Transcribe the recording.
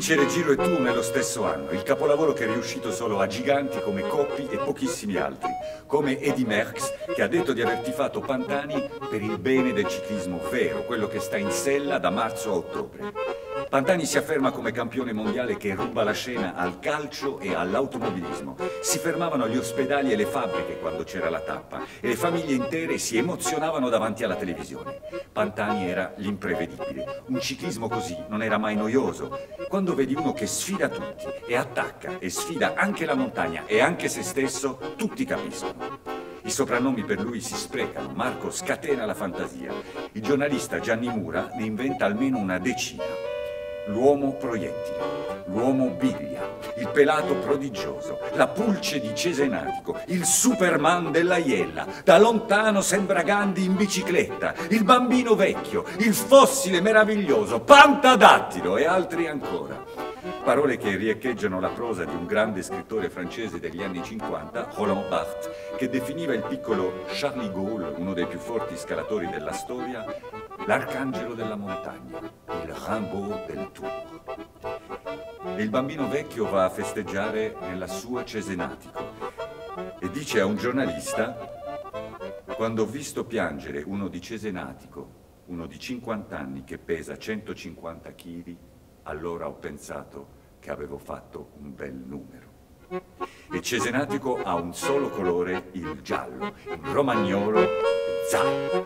vincere Giro e Tour nello stesso anno, il capolavoro che è riuscito solo a giganti come Coppi e pochissimi altri, come Eddy Merckx, che ha detto di aver tifato Pantani per il bene del ciclismo vero, quello che sta in sella da marzo a ottobre. Pantani si afferma come campione mondiale che ruba la scena al calcio e all'automobilismo. Si fermavano gli ospedali e le fabbriche quando c'era la tappa e le famiglie intere si emozionavano davanti alla televisione. Pantani era l'imprevedibile. Un ciclismo così non era mai noioso. Quando vedi uno che sfida tutti e attacca e sfida anche la montagna e anche se stesso, tutti capiscono. I soprannomi per lui si sprecano. Marco scatena la fantasia. Il giornalista Gianni Mura ne inventa almeno una decina. L'uomo proiettile, l'uomo biglia, il pelato prodigioso, la pulce di Cesenatico, il Superman della Iella, da lontano sembra Gandhi in bicicletta, il bambino vecchio, il fossile meraviglioso, Pantadattilo e altri ancora. Parole che riecheggiano la prosa di un grande scrittore francese degli anni 50, Roland Barthes, che definiva il piccolo Charles de Gaulle, uno dei più forti scalatori della storia, l'arcangelo della montagna, il Rimbaud del Tour. E il bambino vecchio va a festeggiare nella sua Cesenatico e dice a un giornalista: quando ho visto piangere uno di Cesenatico, uno di 50 anni che pesa 150 kg, allora ho pensato che avevo fatto un bel numero. E Cesenatico ha un solo colore, il giallo, in romagnolo, Zai.